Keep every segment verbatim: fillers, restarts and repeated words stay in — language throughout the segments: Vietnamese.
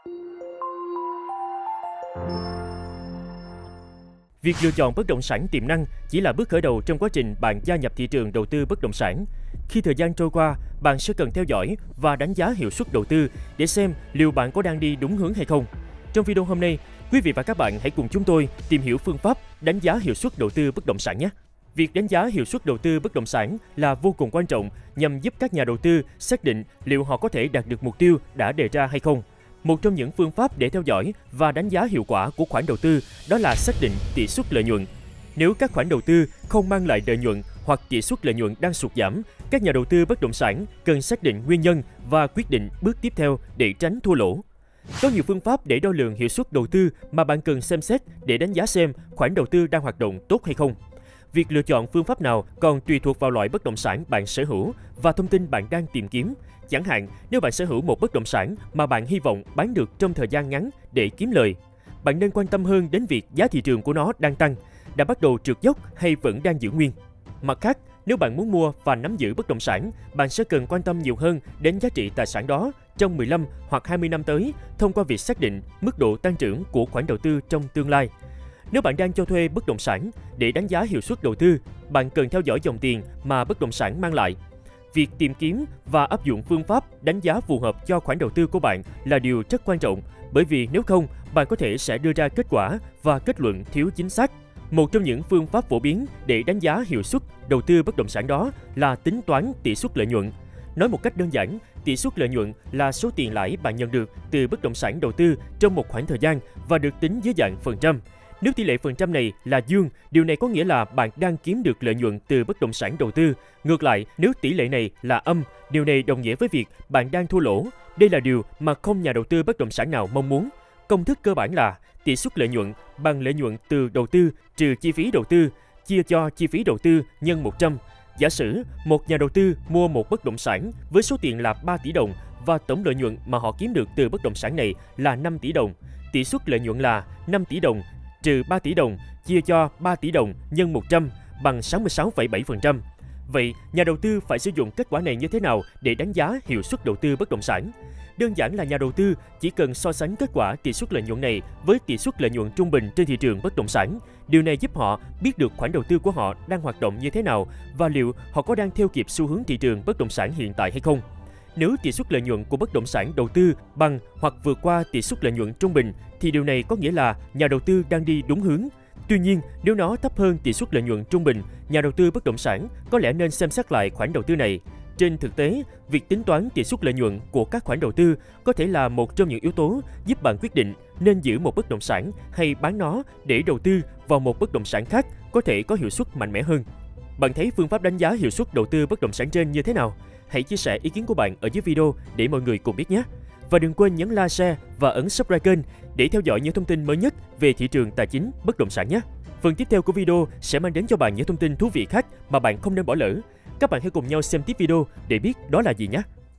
Việc lựa chọn bất động sản tiềm năng chỉ là bước khởi đầu trong quá trình bạn gia nhập thị trường đầu tư bất động sản. Khi thời gian trôi qua, bạn sẽ cần theo dõi và đánh giá hiệu suất đầu tư để xem liệu bạn có đang đi đúng hướng hay không. Trong video hôm nay, quý vị và các bạn hãy cùng chúng tôi tìm hiểu phương pháp đánh giá hiệu suất đầu tư bất động sản nhé. Việc đánh giá hiệu suất đầu tư bất động sản là vô cùng quan trọng nhằm giúp các nhà đầu tư xác định liệu họ có thể đạt được mục tiêu đã đề ra hay không. Một trong những phương pháp để theo dõi và đánh giá hiệu quả của khoản đầu tư đó là xác định tỷ suất lợi nhuận. Nếu các khoản đầu tư không mang lại lợi nhuận hoặc tỷ suất lợi nhuận đang sụt giảm, các nhà đầu tư bất động sản cần xác định nguyên nhân và quyết định bước tiếp theo để tránh thua lỗ. Có nhiều phương pháp để đo lường hiệu suất đầu tư mà bạn cần xem xét để đánh giá xem khoản đầu tư đang hoạt động tốt hay không. Việc lựa chọn phương pháp nào còn tùy thuộc vào loại bất động sản bạn sở hữu và thông tin bạn đang tìm kiếm. Chẳng hạn, nếu bạn sở hữu một bất động sản mà bạn hy vọng bán được trong thời gian ngắn để kiếm lời, bạn nên quan tâm hơn đến việc giá thị trường của nó đang tăng, đã bắt đầu trượt dốc hay vẫn đang giữ nguyên. Mặt khác, nếu bạn muốn mua và nắm giữ bất động sản, bạn sẽ cần quan tâm nhiều hơn đến giá trị tài sản đó trong mười lăm hoặc hai mươi năm tới thông qua việc xác định mức độ tăng trưởng của khoản đầu tư trong tương lai. Nếu bạn đang cho thuê bất động sản, để đánh giá hiệu suất đầu tư, bạn cần theo dõi dòng tiền mà bất động sản mang lại. Việc tìm kiếm và áp dụng phương pháp đánh giá phù hợp cho khoản đầu tư của bạn là điều rất quan trọng, bởi vì nếu không, bạn có thể sẽ đưa ra kết quả và kết luận thiếu chính xác. Một trong những phương pháp phổ biến để đánh giá hiệu suất đầu tư bất động sản đó là tính toán tỷ suất lợi nhuận. Nói một cách đơn giản, tỷ suất lợi nhuận là số tiền lãi bạn nhận được từ bất động sản đầu tư trong một khoảng thời gian và được tính dưới dạng phần trăm. Nếu tỷ lệ phần trăm này là dương, điều này có nghĩa là bạn đang kiếm được lợi nhuận từ bất động sản đầu tư. Ngược lại, nếu tỷ lệ này là âm, điều này đồng nghĩa với việc bạn đang thua lỗ. Đây là điều mà không nhà đầu tư bất động sản nào mong muốn. Công thức cơ bản là tỷ suất lợi nhuận bằng lợi nhuận từ đầu tư trừ chi phí đầu tư, chia cho chi phí đầu tư nhân một trăm. Giả sử một nhà đầu tư mua một bất động sản với số tiền là ba tỷ đồng và tổng lợi nhuận mà họ kiếm được từ bất động sản này là năm tỷ đồng. Tỷ suất lợi nhuận là năm tỷ đồng trừ ba tỷ đồng chia cho ba tỷ đồng nhân một trăm bằng sáu mươi sáu phẩy bảy phần trăm. Vậy, nhà đầu tư phải sử dụng kết quả này như thế nào để đánh giá hiệu suất đầu tư bất động sản? Đơn giản là nhà đầu tư chỉ cần so sánh kết quả tỷ suất lợi nhuận này với tỷ suất lợi nhuận trung bình trên thị trường bất động sản. Điều này giúp họ biết được khoản đầu tư của họ đang hoạt động như thế nào và liệu họ có đang theo kịp xu hướng thị trường bất động sản hiện tại hay không. Nếu tỷ suất lợi nhuận của bất động sản đầu tư bằng hoặc vượt qua tỷ suất lợi nhuận trung bình, thì điều này có nghĩa là nhà đầu tư đang đi đúng hướng. Tuy nhiên, nếu nó thấp hơn tỷ suất lợi nhuận trung bình, nhà đầu tư bất động sản có lẽ nên xem xét lại khoản đầu tư này. Trên thực tế, việc tính toán tỷ suất lợi nhuận của các khoản đầu tư có thể là một trong những yếu tố giúp bạn quyết định nên giữ một bất động sản hay bán nó để đầu tư vào một bất động sản khác có thể có hiệu suất mạnh mẽ hơn. Bạn thấy phương pháp đánh giá hiệu suất đầu tư bất động sản trên như thế nào? Hãy chia sẻ ý kiến của bạn ở dưới video để mọi người cùng biết nhé! Và đừng quên nhấn like, share và ấn subscribe kênh để theo dõi những thông tin mới nhất về thị trường tài chính bất động sản nhé! Phần tiếp theo của video sẽ mang đến cho bạn những thông tin thú vị khác mà bạn không nên bỏ lỡ. Các bạn hãy cùng nhau xem tiếp video để biết đó là gì nhé!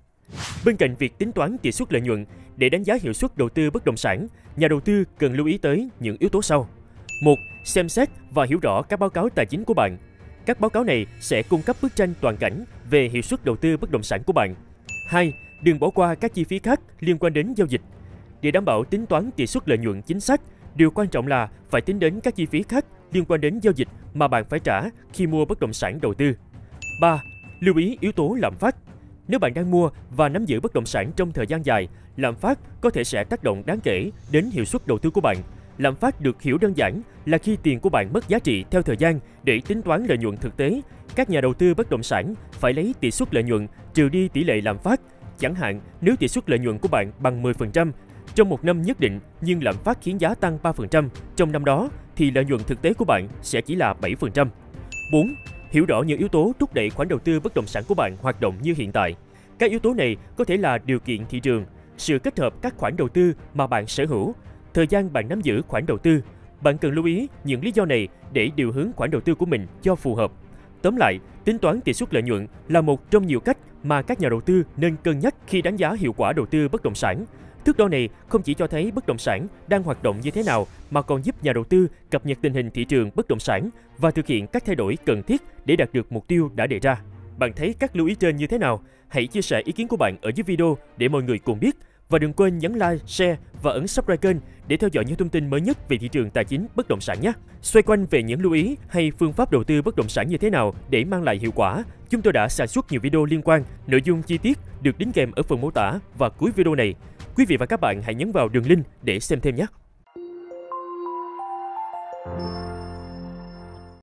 Bên cạnh việc tính toán tỷ suất lợi nhuận, để đánh giá hiệu suất đầu tư bất động sản, nhà đầu tư cần lưu ý tới những yếu tố sau. một. Xem xét và hiểu rõ các báo cáo tài chính của bạn. Các báo cáo này sẽ cung cấp bức tranh toàn cảnh về hiệu suất đầu tư bất động sản của bạn. hai. Đừng bỏ qua các chi phí khác liên quan đến giao dịch. Để đảm bảo tính toán tỷ suất lợi nhuận chính xác, điều quan trọng là phải tính đến các chi phí khác liên quan đến giao dịch mà bạn phải trả khi mua bất động sản đầu tư. ba. Lưu ý yếu tố lạm phát. Nếu bạn đang mua và nắm giữ bất động sản trong thời gian dài, lạm phát có thể sẽ tác động đáng kể đến hiệu suất đầu tư của bạn. Lạm phát được hiểu đơn giản là khi tiền của bạn mất giá trị theo thời gian. Để tính toán lợi nhuận thực tế, các nhà đầu tư bất động sản phải lấy tỷ suất lợi nhuận trừ đi tỷ lệ lạm phát. Chẳng hạn, nếu tỷ suất lợi nhuận của bạn bằng mười phần trăm trong một năm nhất định nhưng lạm phát khiến giá tăng ba phần trăm trong năm đó, thì lợi nhuận thực tế của bạn sẽ chỉ là bảy phần trăm. bốn. Hiểu rõ những yếu tố thúc đẩy khoản đầu tư bất động sản của bạn hoạt động như hiện tại. Các yếu tố này có thể là điều kiện thị trường, sự kết hợp các khoản đầu tư mà bạn sở hữu, thời gian bạn nắm giữ khoản đầu tư. Bạn cần lưu ý những lý do này để điều hướng khoản đầu tư của mình cho phù hợp. Tóm lại, tính toán tỷ suất lợi nhuận là một trong nhiều cách mà các nhà đầu tư nên cân nhắc khi đánh giá hiệu quả đầu tư bất động sản. Thước đo này không chỉ cho thấy bất động sản đang hoạt động như thế nào mà còn giúp nhà đầu tư cập nhật tình hình thị trường bất động sản và thực hiện các thay đổi cần thiết để đạt được mục tiêu đã đề ra. Bạn thấy các lưu ý trên như thế nào? Hãy chia sẻ ý kiến của bạn ở dưới video để mọi người cùng biết. Và đừng quên nhấn like, share và ấn subscribe kênh để theo dõi những thông tin mới nhất về thị trường tài chính bất động sản nhé. Xoay quanh về những lưu ý hay phương pháp đầu tư bất động sản như thế nào để mang lại hiệu quả, chúng tôi đã sản xuất nhiều video liên quan, nội dung chi tiết được đính kèm ở phần mô tả và cuối video này. Quý vị và các bạn hãy nhấn vào đường link để xem thêm nhé.